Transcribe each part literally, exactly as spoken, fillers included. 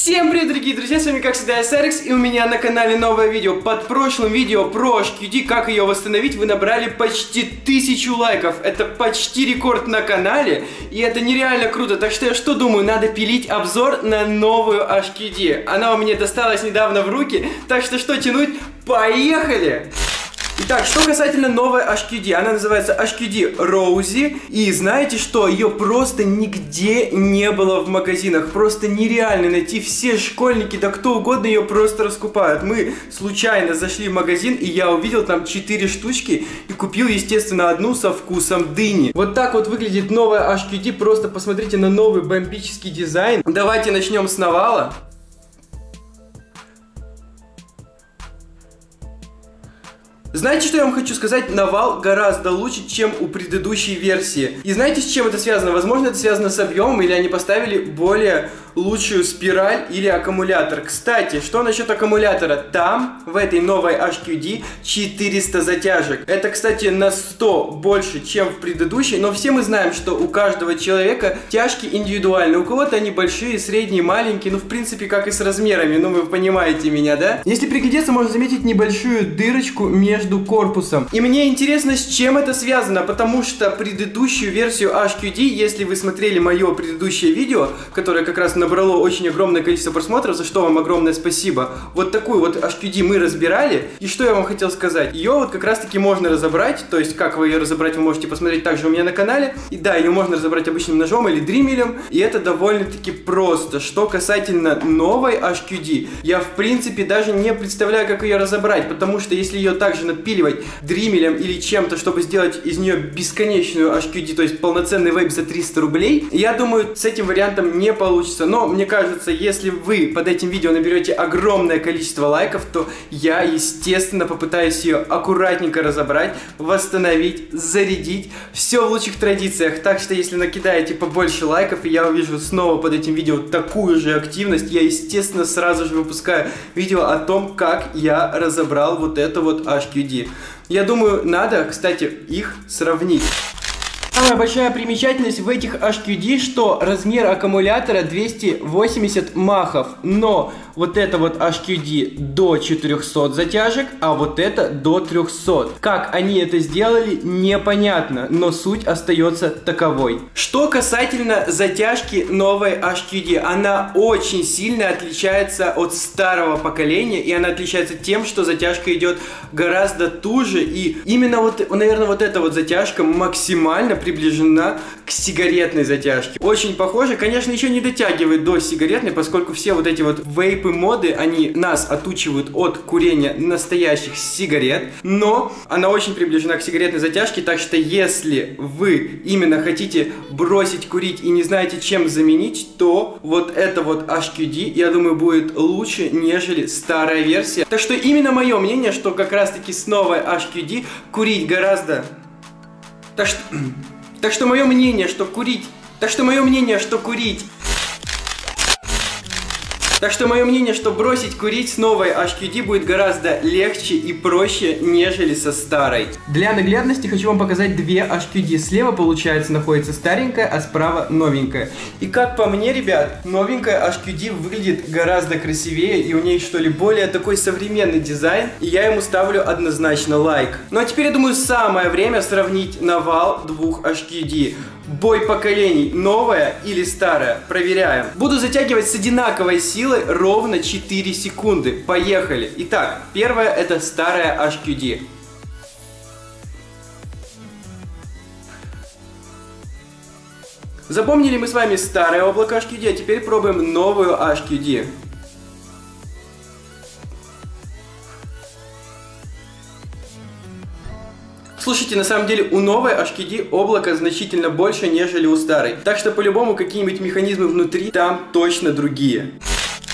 Всем привет, дорогие друзья, с вами как всегда Серикс, и у меня на канале новое видео. Под прошлым видео про эйч кью ди, как ее восстановить, вы набрали почти тысячу лайков. Это почти рекорд на канале, и это нереально круто. Так что я что думаю, надо пилить обзор на новую эйч кью ди. Она у меня досталась недавно в руки, так что что тянуть, поехали! Итак, что касательно новой эйч кью ди, она называется эйч кью ди Rosie, и знаете что, ее просто нигде не было в магазинах, просто нереально найти, все школьники, да кто угодно ее просто раскупают. Мы случайно зашли в магазин, и я увидел там четыре штучки, и купил, естественно, одну со вкусом дыни. Вот так вот выглядит новая эйч кью ди, просто посмотрите на новый бомбический дизайн. Давайте начнем с навала. Знаете, что я вам хочу сказать? Навал гораздо лучше, чем у предыдущей версии. И знаете, с чем это связано? Возможно, это связано с объемом, или они поставили более лучшую спираль или аккумулятор. Кстати, что насчет аккумулятора? Там, в этой новой эйч кью ди, четыреста затяжек. Это, кстати, на сто больше, чем в предыдущей, но все мы знаем, что у каждого человека тяжки индивидуальны. У кого-то они большие, средние, маленькие, ну, в принципе, как и с размерами, ну, вы понимаете меня, да? Если приглядеться, можно заметить небольшую дырочку между корпусом. И мне интересно, с чем это связано, потому что предыдущую версию эйч кью ди, если вы смотрели мое предыдущее видео, которое как раз набрало очень огромное количество просмотров, за что вам огромное спасибо, вот такую вот эйч кью ди мы разбирали, и что я вам хотел сказать, ее вот как раз таки можно разобрать, то есть как вы ее разобрать, вы можете посмотреть также у меня на канале, и да, ее можно разобрать обычным ножом или дримелем, и это довольно-таки просто. Что касательно новой эйч кью ди, я в принципе даже не представляю, как ее разобрать, потому что если ее также напиливать дримелем или чем-то, чтобы сделать из нее бесконечную эйч кью ди, то есть полноценный вейп за триста рублей, я думаю, с этим вариантом не получится. Но мне кажется, если вы под этим видео наберете огромное количество лайков, то я, естественно, попытаюсь ее аккуратненько разобрать, восстановить, зарядить. Все в лучших традициях. Так что, если накидаете побольше лайков, и я увижу снова под этим видео такую же активность, я, естественно, сразу же выпускаю видео о том, как я разобрал вот это вот эйч кью ди. Я думаю, надо, кстати, их сравнить. Самая большая примечательность в этих эйч кью ди, что размер аккумулятора двести восемьдесят махов, но вот это вот эйч кью ди до четырёхсот затяжек, а вот это до трёхсот. Как они это сделали, непонятно, но суть остается таковой. Что касательно затяжки новой эйч кью ди, она очень сильно отличается от старого поколения, и она отличается тем, что затяжка идет гораздо туже, и именно вот, наверное, вот эта вот затяжка максимально приближена к сигаретной затяжке. Очень похоже, конечно, еще не дотягивает до сигаретной, поскольку все вот эти вот вейпы моды, они нас отучивают от курения настоящих сигарет, но она очень приближена к сигаретной затяжке, так что если вы именно хотите бросить курить и не знаете, чем заменить, то вот это вот эйч кью ди, я думаю, будет лучше, нежели старая версия. Так что именно мое мнение, что как раз таки с новой эйч кью ди курить гораздо... Так что... Так что мое мнение, что курить... Так что мое мнение, что курить... Так что мое мнение, что бросить курить с новой эйч кью ди будет гораздо легче и проще, нежели со старой. Для наглядности хочу вам показать две эйч кью ди. Слева, получается, находится старенькая, а справа новенькая. И как по мне, ребят, новенькая эйч кью ди выглядит гораздо красивее, и у ней, что ли, более такой современный дизайн, и я ему ставлю однозначно лайк. Ну а теперь, я думаю, самое время сравнить навал двух эйч кью ди. Бой поколений, новая или старая? Проверяем. Буду затягивать с одинаковой силой ровно четыре секунды. Поехали. Итак, первая это старая эйч кью ди. Запомнили мы с вами старое облако эйч кью ди, а теперь пробуем новую эйч кью ди. Слушайте, на самом деле у новой эйч кью ди облако значительно больше, нежели у старой. Так что по-любому какие-нибудь механизмы внутри там точно другие.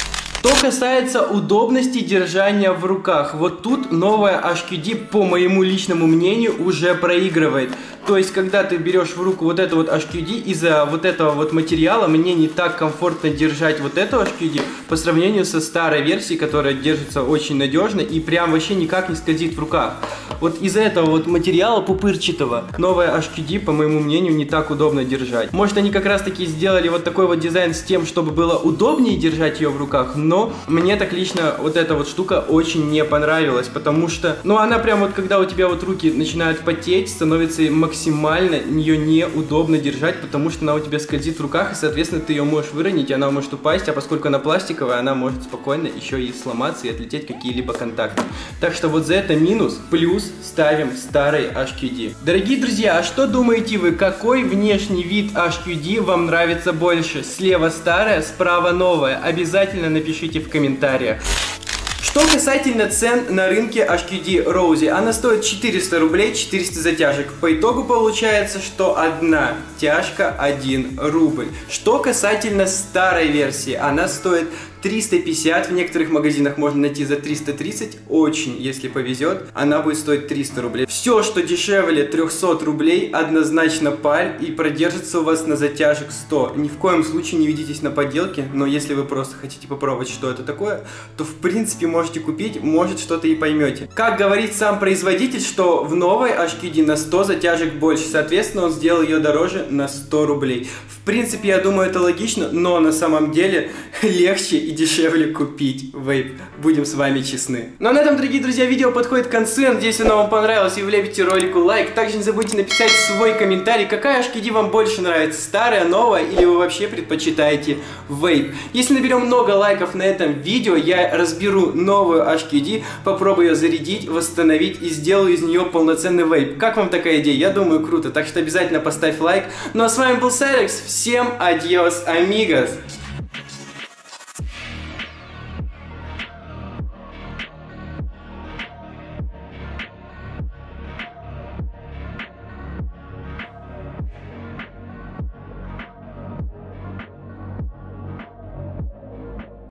Что касается удобности держания в руках, вот тут новая эйч кью ди, по моему личному мнению, уже проигрывает. То есть, когда ты берешь в руку вот эту вот эйч кью ди, из-за вот этого вот материала мне не так комфортно держать вот эту эйч кью ди по сравнению со старой версией, которая держится очень надежно и прям вообще никак не скользит в руках. Вот из-за этого вот материала пупырчатого новая эйч кью ди, по моему мнению, не так удобно держать. Может, они как раз таки сделали вот такой вот дизайн с тем, чтобы было удобнее держать ее в руках, но мне так лично вот эта вот штука очень не понравилась, потому что, ну, она прям вот, когда у тебя вот руки начинают потеть, становится максимально ее неудобно держать, потому что она у тебя скользит в руках, и, соответственно, ты ее можешь выронить, и она может упасть, а поскольку она пластиковая, она может спокойно еще и сломаться и отлететь какие-либо контакты. Так что вот за это минус, плюс ставим старый эйч кью ди. Дорогие друзья, а что думаете вы, какой внешний вид эйч кью ди вам нравится больше? Слева старая, справа новая? Обязательно напишите в комментариях. Что касательно цен на рынке эйч кью ди Rosie, она стоит четыреста рублей, четыреста затяжек. По итогу получается, что одна тяжка один рубль. Что касательно старой версии, она стоит триста пятьдесят, в некоторых магазинах можно найти за триста тридцать, очень, если повезет, она будет стоить триста рублей. Все, что дешевле трехсот рублей, однозначно паль и продержится у вас на затяжек сто. Ни в коем случае не ведитесь на подделки, но если вы просто хотите попробовать, что это такое, то в принципе можете купить, может что-то и поймете. Как говорит сам производитель, что в новой эйч кью ди на сто затяжек больше, соответственно он сделал ее дороже на сто рублей. В принципе, я думаю, это логично, но на самом деле легче и дешевле купить вейп. Будем с вами честны. Ну а на этом, дорогие друзья, видео подходит к концу. Надеюсь, оно вам понравилось и влепите ролику лайк. Также не забудьте написать свой комментарий, какая эйч кью ди вам больше нравится, старая, новая или вы вообще предпочитаете вейп. Если наберем много лайков на этом видео, я разберу новую эйч кью ди, попробую ее зарядить, восстановить и сделаю из нее полноценный вейп. Как вам такая идея? Я думаю, круто. Так что обязательно поставь лайк. Ну а с вами был Сайрекс. Всем адьос, амигос!